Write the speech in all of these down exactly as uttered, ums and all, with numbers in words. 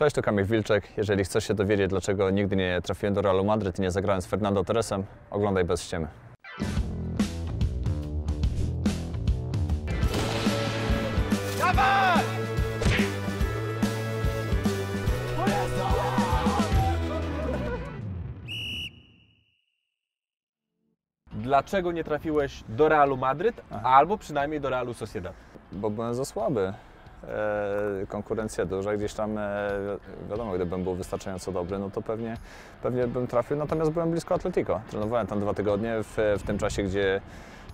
Cześć, to Kamil Wilczek. Jeżeli chcesz się dowiedzieć, dlaczego nigdy nie trafiłem do Realu Madryt i nie zagrałem z Fernando Torresem, oglądaj bez ściemy. Dawaj! Dlaczego nie trafiłeś do Realu Madryt, Aha. albo przynajmniej do Realu Sociedad? Bo byłem za słaby. E, konkurencja duża, gdzieś tam e, wiadomo, gdybym był wystarczająco dobry, no to pewnie, pewnie bym trafił, natomiast byłem blisko Atletico. Trenowałem tam dwa tygodnie, w, w tym czasie, gdzie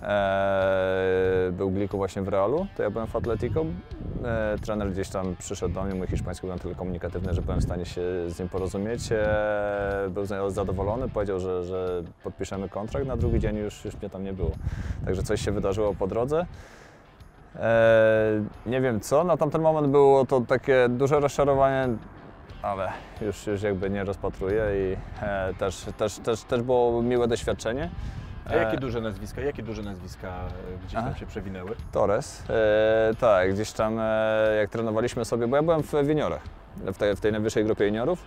e, był Gliku właśnie w Realu, to ja byłem w Atletico. E, trener gdzieś tam przyszedł do mnie, mój hiszpański był na tyle komunikatywny, że byłem w stanie się z nim porozumieć. E, był zadowolony, powiedział, że, że podpiszemy kontrakt, na drugi dzień już, już mnie tam nie było. Także coś się wydarzyło po drodze. Eee, nie wiem co, na tamten moment było to takie duże rozczarowanie, ale już, już jakby nie rozpatruję i e, też, też, też, też było miłe doświadczenie. A jakie duże nazwiska, jakie duże nazwiska gdzieś tam Aha. się przewinęły? Torres, e, tak, gdzieś tam e, jak trenowaliśmy sobie, bo ja byłem w, w juniorach, w tej, w tej najwyższej grupie juniorów.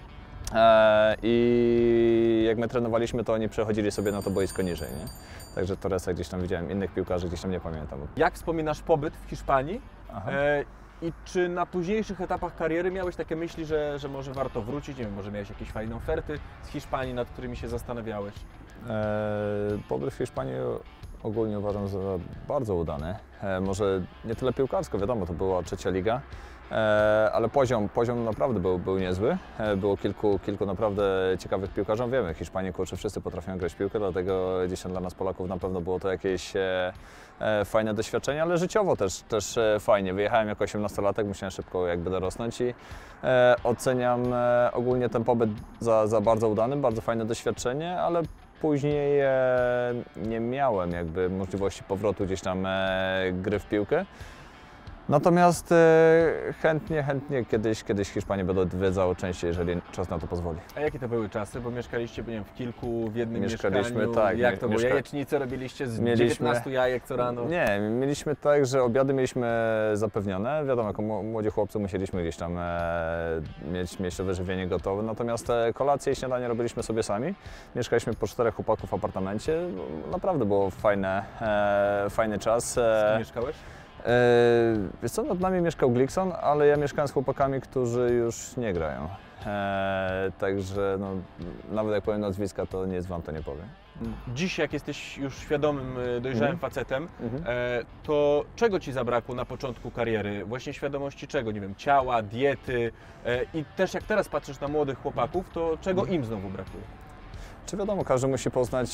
E, I jak my trenowaliśmy, to oni przechodzili sobie na to boisko niżej, nie? Także Torresa gdzieś tam widziałem, innych piłkarzy gdzieś tam nie pamiętam. Jak wspominasz pobyt w Hiszpanii? E, I czy na późniejszych etapach kariery miałeś takie myśli, że, że może warto wrócić? Nie wiem, może miałeś jakieś fajne oferty z Hiszpanii, nad którymi się zastanawiałeś? E, pobyt w Hiszpanii ogólnie uważam za bardzo udany. E, może nie tyle piłkarsko, wiadomo, to była trzecia liga. E, ale poziom, poziom naprawdę był, był niezły. E, było kilku, kilku naprawdę ciekawych piłkarzy. Wiemy, Hiszpanie, kurczę, wszyscy potrafią grać w piłkę, dlatego gdzieś tam dla nas Polaków na pewno było to jakieś e, e, fajne doświadczenie, ale życiowo też, też e, fajnie. Wyjechałem jako osiemnastolatek, musiałem szybko jakby dorosnąć i e, oceniam e, ogólnie ten pobyt za, za bardzo udany, bardzo fajne doświadczenie, ale później e, nie miałem jakby możliwości powrotu gdzieś tam e, gry w piłkę. Natomiast e, chętnie, chętnie kiedyś, kiedyś Hiszpanię będę odwiedzał częściej, jeżeli czas na to pozwoli. A jakie to były czasy? Bo mieszkaliście, nie wiem, w kilku, w jednym Mieszkaliśmy, mieszkaniu. tak, Jak mie- to było? mieszka- Jajecznicę robiliście z Mieliśmy- dziewiętnastu jajek co rano? Nie, mieliśmy tak, że obiady mieliśmy zapewnione. Wiadomo, jako mł- młodzi chłopcy musieliśmy gdzieś tam e, mieć, mieć to wyżywienie gotowe. Natomiast e, kolacje i śniadanie robiliśmy sobie sami. Mieszkaliśmy po czterech chłopaków w apartamencie. Naprawdę było fajne, e, fajny czas. Z kim E, mieszkałeś? e, wiesz co, nad nami mieszkał Glikson, ale ja mieszkałem z chłopakami, którzy już nie grają. E, także no, nawet jak powiem nazwiska, to nic wam to nie powiem. Dziś, jak jesteś już świadomym, dojrzałym Mhm. facetem, Mhm. e, to czego Ci zabrakło na początku kariery? Właśnie świadomości czego? Nie wiem, ciała, diety e, i też jak teraz patrzysz na młodych chłopaków, to czego im znowu brakuje? Czy wiadomo, każdy musi poznać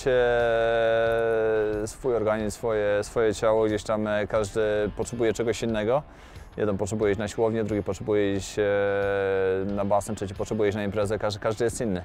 e, swój organizm, swoje, swoje ciało, gdzieś tam e, każdy potrzebuje czegoś innego. Jeden potrzebuje iść na siłownię, drugi potrzebuje iść e, na basen, trzeci potrzebuje iść na imprezę, każdy, każdy jest inny.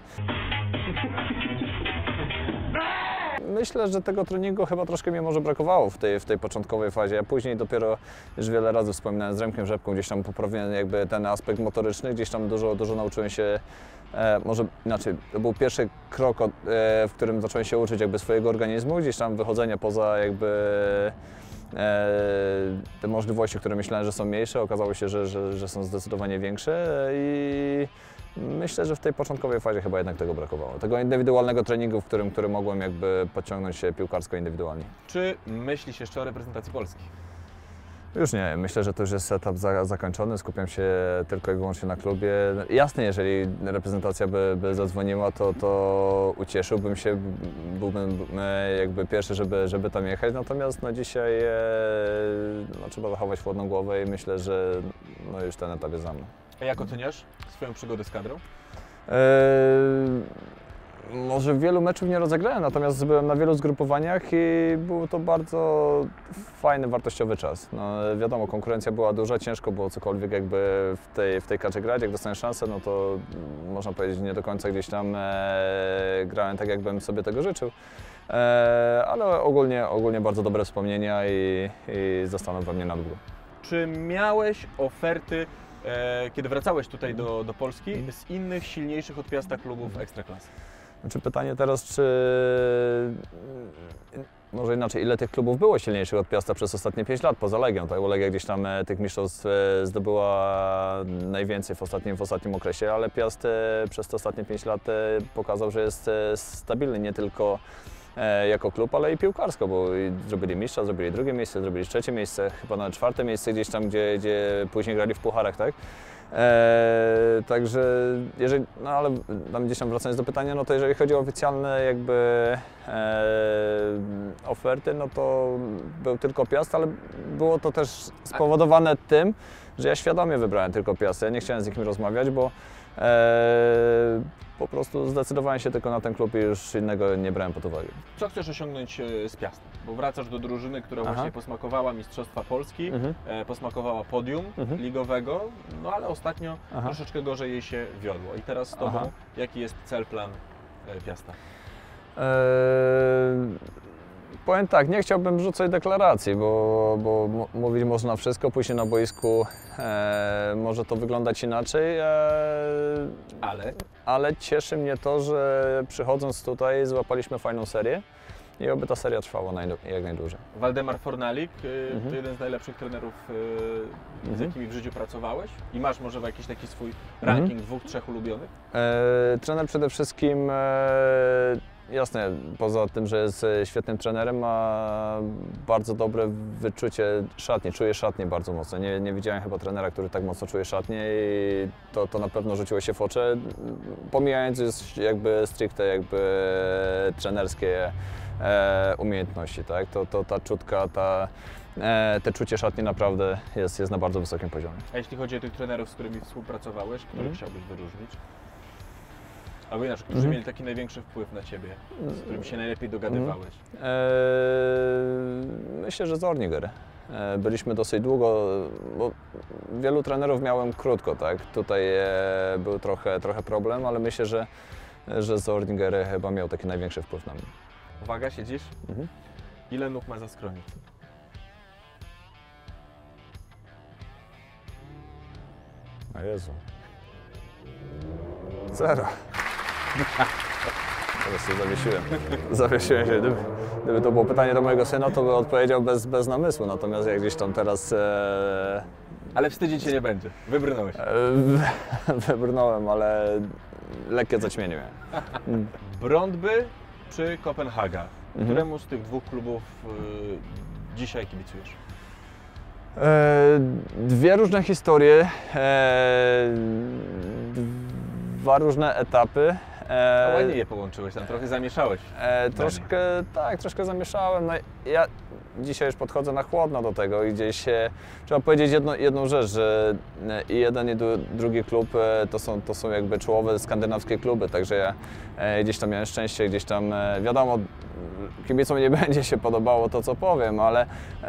Myślę, że tego treningu chyba troszkę mi może brakowało w tej, w tej początkowej fazie. Ja później dopiero już wiele razy wspominałem z Remkiem Rzepką, gdzieś tam poprawiłem jakby ten aspekt motoryczny, gdzieś tam dużo, dużo nauczyłem się, e, może inaczej, to był pierwszy krok, od, e, w którym zacząłem się uczyć jakby swojego organizmu, gdzieś tam wychodzenia poza jakby e, te możliwości, które myślałem, że są mniejsze, okazało się, że, że, że są zdecydowanie większe i myślę, że w tej początkowej fazie chyba jednak tego brakowało. Tego indywidualnego treningu, w którym, który mogłem jakby podciągnąć się piłkarsko indywidualnie. Czy myślisz jeszcze o reprezentacji Polski? Już nie, myślę, że to już jest etap za, zakończony, skupiam się tylko i wyłącznie na klubie. Jasne, jeżeli reprezentacja by, by zadzwoniła, to, to ucieszyłbym się, byłbym e, jakby pierwszy, żeby, żeby tam jechać, natomiast no, dzisiaj e, no, trzeba zachować chłodną głowę i myślę, że no, już ten etap jest za mną. A jak oceniasz swoją przygodę z kadrą? Eee, może wielu meczów nie rozegrałem, natomiast byłem na wielu zgrupowaniach i był to bardzo fajny, wartościowy czas. No, wiadomo, konkurencja była duża, ciężko było cokolwiek jakby w tej, w tej kadrze grać. Jak dostałem szansę, no to można powiedzieć nie do końca gdzieś tam e, grałem tak, jakbym sobie tego życzył. E, ale ogólnie, ogólnie bardzo dobre wspomnienia i, i zostaną we mnie na długo. Czy miałeś oferty, e, kiedy wracałeś tutaj do, do Polski, z innych silniejszych od Piasta klubów Ekstraklasy? Znaczy pytanie teraz, czy może inaczej, ile tych klubów było silniejszych od Piasta przez ostatnie pięć lat, poza Legią, tak? Bo Legia gdzieś tam tych mistrzostw zdobyła najwięcej w ostatnim, w ostatnim okresie, ale Piast przez te ostatnie pięć lat pokazał, że jest stabilny nie tylko jako klub, ale i piłkarsko, bo zrobili mistrza, zrobili drugie miejsce, zrobili trzecie miejsce, chyba na czwarte miejsce gdzieś tam, gdzie, gdzie później grali w pucharach, tak? Eee, także jeżeli, no ale tam gdzieś tam wracając do pytania, no to jeżeli chodzi o oficjalne jakby e, oferty, no to był tylko Piast, ale było to też spowodowane tym, że ja świadomie wybrałem tylko Piast. Ja nie chciałem z nikim rozmawiać, bo e, po prostu zdecydowałem się tylko na ten klub i już innego nie brałem pod uwagę. Co chcesz osiągnąć z Piastem? Bo wracasz do drużyny, która Aha. właśnie posmakowała Mistrzostwa Polski, Mhm. e, posmakowała podium Mhm. ligowego, no ale ostatnio Aha. troszeczkę gorzej jej się wiodło. I teraz z Tobą, Aha. jaki jest cel, plan e, Piasta? Eee, powiem tak, nie chciałbym rzucać deklaracji, bo, bo m- mówić można wszystko, później na boisku e, może to wyglądać inaczej, e, Ale ale cieszy mnie to, że przychodząc tutaj złapaliśmy fajną serię i oby ta seria trwała naj- jak najdłużej. Waldemar Fornalik, e, Mhm. to jeden z najlepszych trenerów, e, z Mhm. jakimi w życiu pracowałeś i masz może jakiś taki swój Mhm. ranking dwóch, trzech ulubionych? E, trener przede wszystkim, e, jasne, poza tym, że jest e, świetnym trenerem, ma bardzo dobre wyczucie szatni, czuje szatnię bardzo mocno. Nie, nie widziałem chyba trenera, który tak mocno czuje szatnię i to, to na pewno rzuciło się w oczy, pomijając już jakby stricte jakby trenerskie e, umiejętności, tak? To, to ta czutka, ta, e, te czucie szatni naprawdę jest, jest na bardzo wysokim poziomie. A jeśli chodzi o tych trenerów, z którymi współpracowałeś, których Mhm. chciałbyś wyróżnić? Albo inaczej, którzy Mhm. mieli taki największy wpływ na Ciebie, z którymi się najlepiej dogadywałeś? Eee, myślę, że Zorniger. Eee, byliśmy dosyć długo, bo wielu trenerów miałem krótko, tak? Tutaj e, był trochę, trochę problem, ale myślę, że, że Zorniger chyba miał taki największy wpływ na mnie. Uwaga, siedzisz? Mhm. Ile nóg ma za skroni? O Jezu. Zero. Teraz się zawiesiłem. Zawiesiłem się. Gdyby, gdyby to było pytanie do mojego syna, to by odpowiedział bez, bez namysłu. Natomiast jak gdzieś tam teraz e, Ale wstydzić się nie będzie. Wybrnąłeś. e, wybrnąłem, ale lekkie zaćmienie miałem. Brøndby czy Kopenhaga? Mhm. Któremu z tych dwóch klubów y, dzisiaj kibicujesz? E, dwie różne historie, e, dwa różne etapy. A E, ładnie je połączyłeś, tam trochę zamieszałeś. E, troszkę, tak, troszkę zamieszałem. No, ja dzisiaj już podchodzę na chłodno do tego i gdzieś e, trzeba powiedzieć jedno, jedną rzecz, że e, i jeden i dru- drugi klub e, to, są, to są jakby czołowe skandynawskie kluby, także ja e, gdzieś tam miałem szczęście, gdzieś tam e, wiadomo, kibicom nie będzie się podobało to, co powiem, ale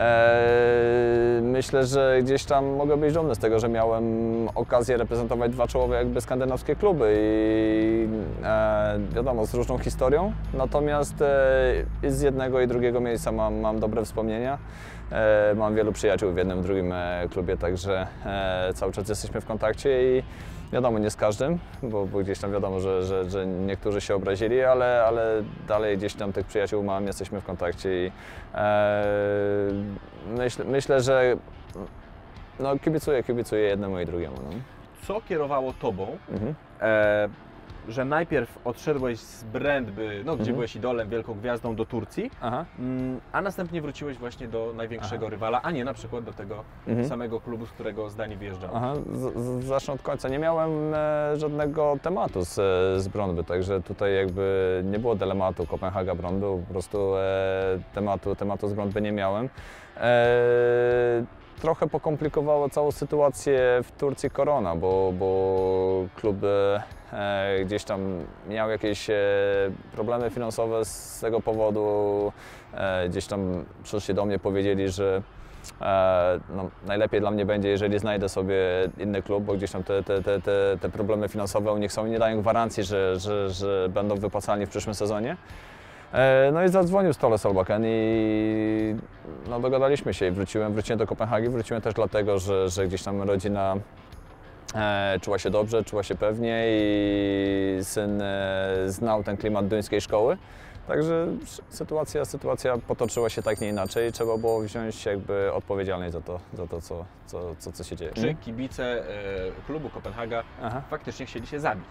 e, myślę, że gdzieś tam mogę być dumny z tego, że miałem okazję reprezentować dwa czołowe jakby skandynawskie kluby i e, wiadomo, z różną historią, natomiast e, z jednego i drugiego miejsca mam, mam dobre wspomnienia. E, mam wielu przyjaciół w jednym, w drugim e, klubie, także e, cały czas jesteśmy w kontakcie i wiadomo, nie z każdym, bo, bo gdzieś tam wiadomo, że, że, że niektórzy się obrazili, ale, ale dalej gdzieś tam tych przyjaciół mam, jesteśmy w kontakcie i e, myśl, myślę, że no, kibicuję, kibicuję jednemu i drugiemu. No. Co kierowało Tobą, Mhm. e, że najpierw odszedłeś z Brøndby, no, gdzie Mhm. byłeś idolem, wielką gwiazdą, do Turcji, Aha. mm, a następnie wróciłeś właśnie do największego Aha. rywala, a nie na przykład do tego Mhm. samego klubu, z którego zdanie wyjeżdżałeś. Aha, z, z, zacznę od końca. Nie miałem e, żadnego tematu z, z Brøndby, także tutaj jakby nie było dylematu Kopenhaga Brøndby, po prostu e, tematu, tematu z Brøndby nie miałem. E, trochę pokomplikowało całą sytuację w Turcji korona, bo, bo klub e, gdzieś tam miał jakieś e, problemy finansowe z tego powodu. E, gdzieś tam przyszli do mnie, powiedzieli, że E, no, najlepiej dla mnie będzie, jeżeli znajdę sobie inny klub, bo gdzieś tam te, te, te, te, te problemy finansowe u nich są i nie dają gwarancji, że, że, że będą wypłacalni w przyszłym sezonie. E, no i zadzwonił Ståle Solbakken i no, dogadaliśmy się i wróciłem, wróciłem do Kopenhagi. Wróciłem też dlatego, że, że gdzieś tam rodzina E, czuła się dobrze, czuła się pewnie i syn e, znał ten klimat duńskiej szkoły. Także sytuacja, sytuacja potoczyła się tak nie inaczej. Trzeba było wziąć jakby odpowiedzialność za to, za to co, co, co, co się dzieje. Czy kibice e, klubu Kopenhaga Aha. faktycznie chcieli się zabić?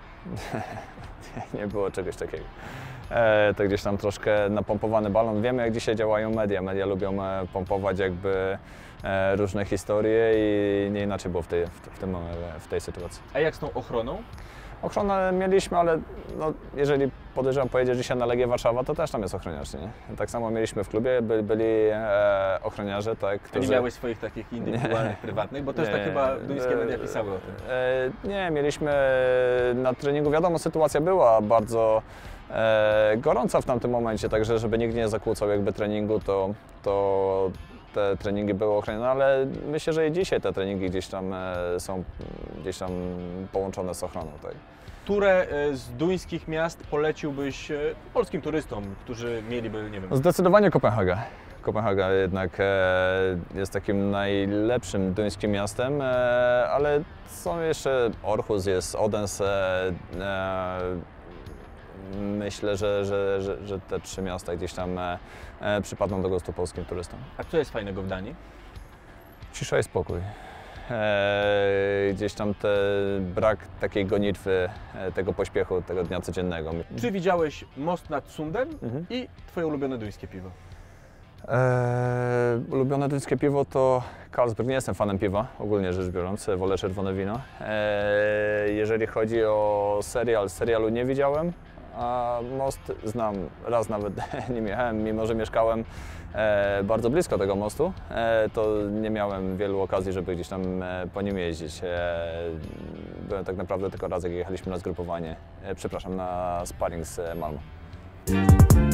Nie było czegoś takiego. E, to gdzieś tam troszkę napompowany balon. Wiemy, jak dzisiaj działają media. Media lubią e, pompować jakby e, różne historie i nie inaczej było w tej, w, w, tym, w tej sytuacji. A jak z tą ochroną? Ochronę mieliśmy, ale no, jeżeli podejrzewam pojedziesz dzisiaj na Legię Warszawa, to też tam jest ochroniarz, nie? Tak samo mieliśmy w klubie, by, byli e, ochroniarze, tak, Ty którzy... nie miałeś swoich takich indywidualnych, nie. prywatnych, bo też nie, tak chyba duńskie e, media pisały o tym. E, nie, mieliśmy na treningu, wiadomo, sytuacja była bardzo e, gorąca w tamtym momencie, także żeby nikt nie zakłócał jakby treningu, to, to te treningi były ochronione, ale myślę, że i dzisiaj te treningi gdzieś tam e, są gdzieś tam połączone z ochroną. Tak. Które z duńskich miast poleciłbyś polskim turystom, którzy mieliby, nie wiem... Zdecydowanie Kopenhaga. Kopenhaga jednak e, jest takim najlepszym duńskim miastem, e, ale są jeszcze Orhus, jest Odense. E, myślę, że, że, że, że te trzy miasta gdzieś tam e, e, przypadną do gustu polskim turystom. A co jest fajnego w Danii? Cisza i spokój. E, gdzieś tam te, brak takiej gonitwy, e, tego pośpiechu, tego dnia codziennego. Czy widziałeś most nad Sundem Mhm. i Twoje ulubione duńskie piwo? E, ulubione duńskie piwo to Carlsberg. Nie jestem fanem piwa, ogólnie rzecz biorąc, wolę czerwone wino. E, jeżeli chodzi o serial, serialu nie widziałem, a most znam, raz nawet nim jechałem, mimo że mieszkałem e, bardzo blisko tego mostu, e, to nie miałem wielu okazji, żeby gdzieś tam e, po nim jeździć. E, byłem tak naprawdę tylko raz, jak jechaliśmy na zgrupowanie, e, przepraszam, na sparring z Malmö.